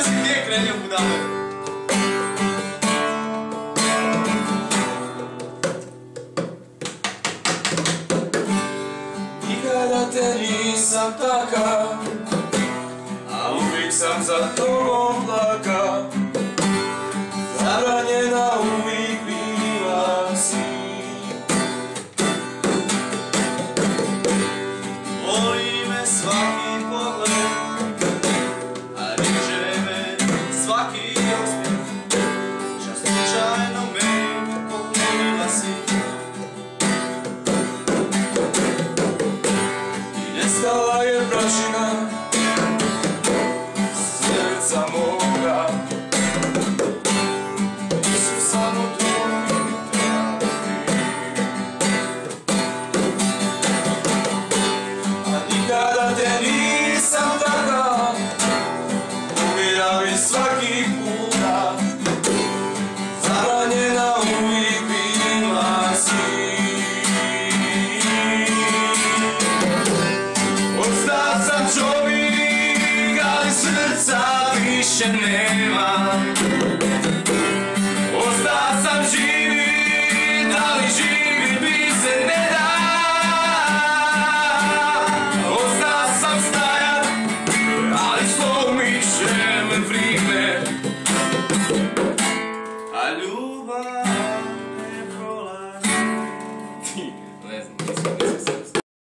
si pjekne nju budale. Nikada te nisam takav, a uvijek sam za tobom plaka. Zabranjena uvijek bila si. Voli me svaki pogled, a riže me svaki osmijeh. Čas slučajno meni poklonila si i nestala je prašina